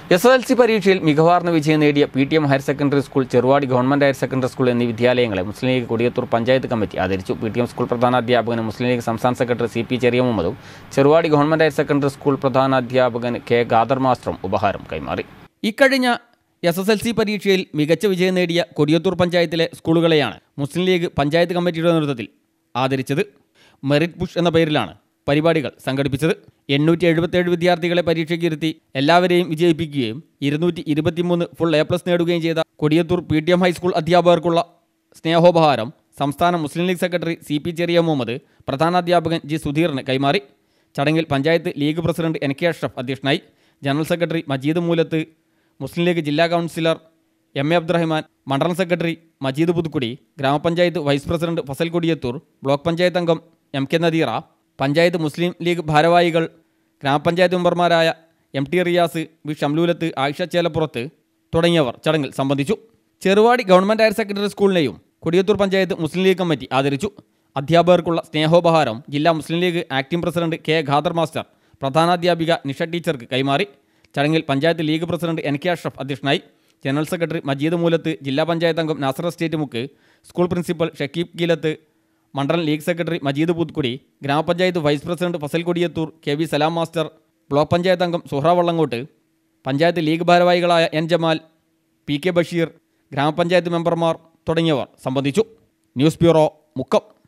SSLC പരീക്ഷയിൽ മികവാർന്ന വിജയം നേടിയ PTM higher secondary school, Cheruvadi government higher secondary school എന്നീ വിദ്യാലയങ്ങളെ മുസ്ലിം ലീഗ് കൊടിയത്തൂർ പഞ്ചായത്ത് കമ്മിറ്റി ആദരിച്ചു. PTM സ്കൂൾ പ്രധാനാധ്യാപകനും മുസ്ലിം ലീഗ് സംസ്ഥാന സെക്രട്ടറി CP ചെറിയ മുഹമ്മദും Cheruvadi government higher secondary school പ്രധാനാധ്യാപകൻ K ഖാദർ മാസ്റ്ററും ഉപഹാരം കൈമാറി. ഇക്കഴിഞ്ഞ SSLC പരീക്ഷയിൽ മികച്ച വിജയം നേടിയ കൊടിയത്തൂർ പഞ്ചായത്തിലെ സ്കൂളുകളെയാണ് മുസ്ലിം ലീഗ് പഞ്ചായത്ത് കമ്മിറ്റിയുടെ നേതൃത്വത്തിൽ ആദരിച്ചത്. മെറിറ്റ് പുഷ് എന്ന പേരിലാണ് പരിപാടികൾ സംഘടിപ്പിച്ചത്. 877 വിദ്യാർത്ഥികളെ പരീക്ഷയ്ക്ക് ഇരുത്തി എല്ലാവരെയും വിജയിപ്പിക്കുകയും 223 ഫുൾ A+ നേടുകയും ചെയ്ത കൊടിയത്തൂർ PTM ഹൈസ്കൂൾ അധ്യാപകർക്കുള്ള സ്നേഹോപഹാരം സംസ്ഥാന മുസ്ലിം ലീഗ് സെക്രട്ടറി CP ചെറിയ മുഹമ്മദ് പ്രധാനാധ്യാപകൻ G സുധീറിന് കൈമാറി. ചടങ്ങിൽ പഞ്ചായത്ത് ലീഗ് പ്രസിഡന്റ് NK അഷ്റഫ് അധ്യക്ഷനായി. ജനറൽ സെക്രട്ടറി മജീദ് മൂലത്ത്, മുസ്ലിം ലീഗ് ജില്ലാ കൗൺസിലർ MA അബ്ദുറഹ്മാൻ, മണ്ഡലം സെക്രട്ടറി മജീദ് പുതുക്കുടി, ഗ്രാമപഞ്ചായത്ത് vice president Fasal Kodiyathur, block panchayat അംഗം MK നദീറ, പഞ്ചായത്ത് മുസ്ലിം ലീഗ് ഭാരവാഹികൾ, ഗ്രാമപഞ്ചായത്ത് മെമ്പർമാരായ MT റിയാസ്, വി ഷംലൂലത്ത്, ആയിഷ ചേലപ്പുറത്ത് തുടങ്ങിയവർ ചടങ്ങിൽ സംബന്ധിച്ചു. ചെറുവാടി ഗവൺമെന്റ് ഹയർ സെക്കൻഡറി സ്കൂളിനെയും കൊടിയത്തൂർ പഞ്ചായത്ത് മുസ്ലിം ലീഗ് കമ്മിറ്റി ആദരിച്ചു. അധ്യാപകർക്കുള്ള സ്നേഹോപഹാരം ജില്ലാ Muslim League acting president K Khader master പ്രധാനാധ്യാപിക Nisha ടീച്ചർക്ക് കൈമാറി. ചടങ്ങിൽ പഞ്ചായത്ത് ലീഗ് പ്രസിഡന്റ് NK അഷ്റഫ് അധ്യക്ഷനായി. ജനറൽ സെക്രട്ടറി മജീദ് മൂലത്ത്, ജില്ലാ പഞ്ചായത്ത് അംഗം Nasar estate Mukku, school principal Shakeeb Geelath, മണ്ഡലം ലീഗ് സെക്രട്ടറി മജീദ് പുതുക്കുടി, ഗ്രാമപഞ്ചായത്ത് vice president Fasal Kodiyathur, KV Salam master, block panchayat അംഗം സുഹ്റ വള്ളങ്കോട്ട്, പഞ്ചായത്ത് ലീഗ് ഭാരവാഹികളായ N ജമാൽ, PK ബഷീർ, ഗ്രാമപഞ്ചായത്ത് മെമ്പർമാർ തുടങ്ങിയവർ സംബന്ധിച്ചു. News bureau, Mukkam.